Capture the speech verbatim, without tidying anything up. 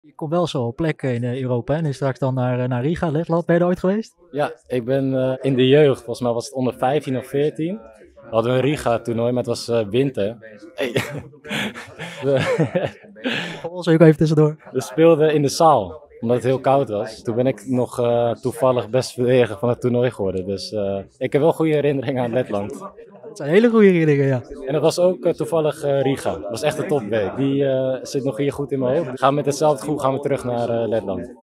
Je komt wel zo op plekken in eh, Europa hè? Nu straks dan naar, eh, naar Riga, Letland. Ben je er ooit geweest? Ja, ik ben eh, in de jeugd, volgens mij was het onder vijftien of veertien. We hadden een Riga-toernooi, maar het was eh, winter. Hey. we, Ons ook even tussendoor. we speelden in de zaal, omdat het heel koud was. Toen ben ik nog eh, toevallig best verdediger van het toernooi geworden. Dus eh, ik heb wel goede herinneringen aan Letland. Dat zijn hele goede herinneringen, ja. En dat was ook eh, toevallig eh, Riga. Dat was echt een topweek. Die eh, zit nog hier goed in mijn hoofd. Gaan we met hetzelfde groep gaan we terug naar eh, Letland.